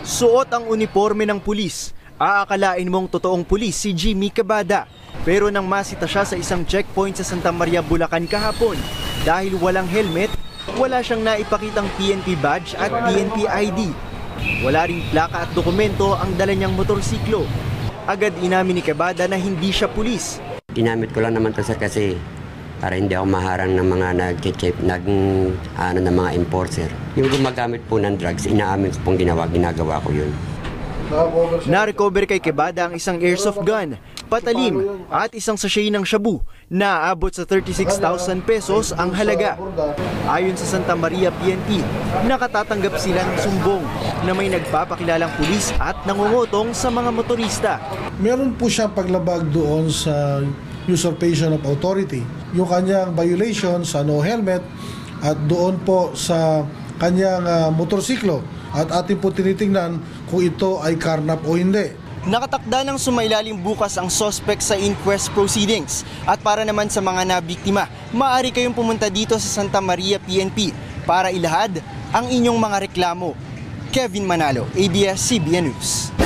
Suot ang uniforme ng pulis. Aakalain mong totoong pulis si Jimmy Quebada. Pero nang masita siya sa isang checkpoint sa Santa Maria, Bulacan kahapon, dahil walang helmet, wala siyang naipakitang PNP badge at PNP ID. Wala ring plaka at dokumento ang dala niyang motorsiklo. Agad inamin ni Quebada na hindi siya pulis. Ginamit ko lang naman to sir kasi para hindi ako maharang ng mga ng mga enforcer. Yung gumagamit po ng drugs, inaamin ko pong ginagawa ko yun. Na-recover kay Quebada ang isang airsoft gun, patalim at isang sachet ng shabu na aabot sa 36,000 pesos ang halaga. Ayon sa Santa Maria PNP, nakatatanggap sila ng sumbong na may nagpapakilalang pulis at nangungutong sa mga motorista. Meron po siya paglabag doon sa usurpation of authority. Yung kanyang violation sa no helmet at doon po sa kanyang motorsiklo. At atin po tinitingnan kung ito ay karnap o hindi. Nakatakda ng sumailalim bukas ang suspect sa inquest proceedings. At para naman sa mga nabiktima, maaari kayong pumunta dito sa Santa Maria PNP para ilahad ang inyong mga reklamo. Kevin Manalo, ABS-CBN News.